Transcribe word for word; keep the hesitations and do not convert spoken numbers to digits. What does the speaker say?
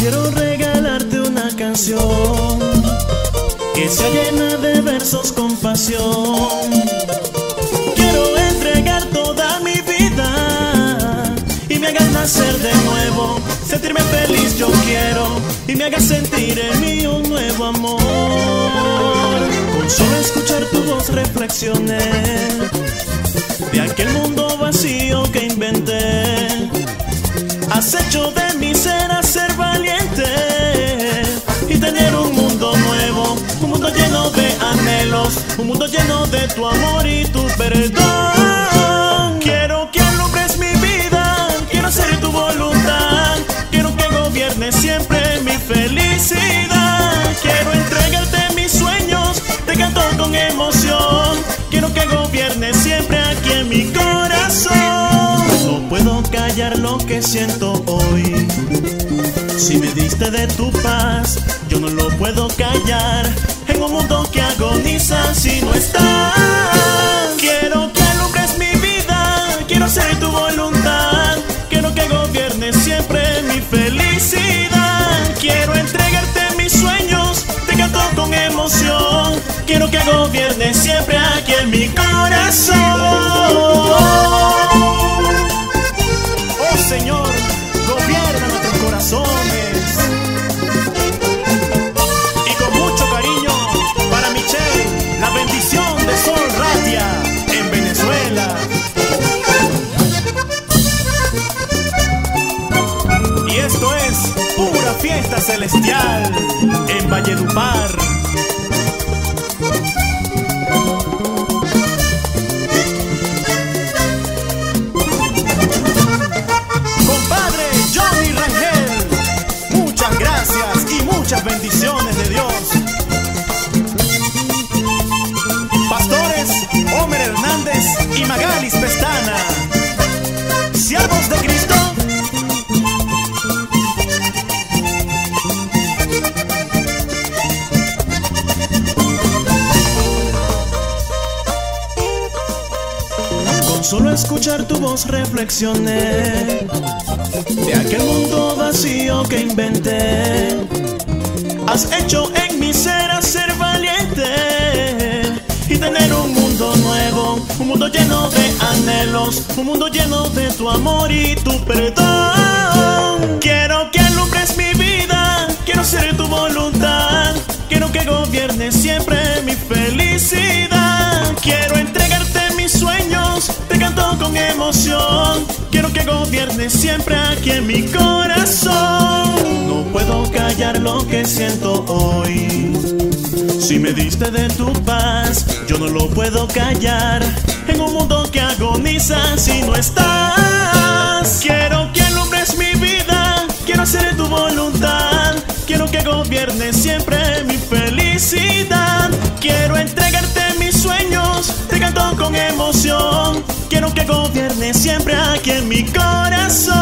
Quiero regalarte una canción que sea llena de versos con pasión. Quiero entregar toda mi vida y me hagas nacer de nuevo, sentirme feliz yo quiero, y me hagas sentir en mí un nuevo amor. Con solo escuchar tu voz reflexioné de aquel mundo vacío que inventé. Has hecho de mi ser a ser valiente y tener un mundo nuevo, un mundo lleno de anhelos, un mundo lleno de tu amor y tu perdón. Quiero que alumbres mi vida, quiero hacer tu voluntad, quiero que gobierne siempre mi felicidad. Quiero entregarte mis sueños, te canto con emoción, quiero que gobierne siempre aquí en mi corazón. No puedo callar lo que siento hoy. Si me diste de tu paz, yo no lo puedo callar. En un mundo que agoniza si no estás. Quiero que alumbres mi vida, quiero hacer tu voluntad, quiero que gobierne siempre mi felicidad. Quiero entregarte mis sueños, te canto con emoción, quiero que gobierne siempre aquí en mi corazón. Señor, gobierna nuestros corazones. Y con mucho cariño para Michelle, la bendición de Sol Ratia en Venezuela. Y esto es pura fiesta celestial en Valledupar. Muchas bendiciones de Dios. Pastores Homer Hernández y Magalis Pestana, siervos de Cristo. Con solo escuchar tu voz reflexioné de aquel mundo vacío que inventé. Has hecho en mi ser a ser valiente y tener un mundo nuevo, un mundo lleno de anhelos, un mundo lleno de tu amor y tu perdón. Quiero que alumbres mi vida, quiero hacer tu voluntad, quiero que gobierne siempre mi felicidad. Quiero entregarte mis sueños, te canto con emoción, quiero que gobierne siempre aquí en mi corazón. No puedo callar lo que siento hoy. Si me diste de tu paz, yo no lo puedo callar. En un mundo que agoniza si no estás. Quiero que alumbres mi vida, quiero hacer tu voluntad, quiero que gobierne siempre mi felicidad. Quiero entregarte mis sueños, te canto con emoción, quiero que gobierne siempre aquí en mi corazón.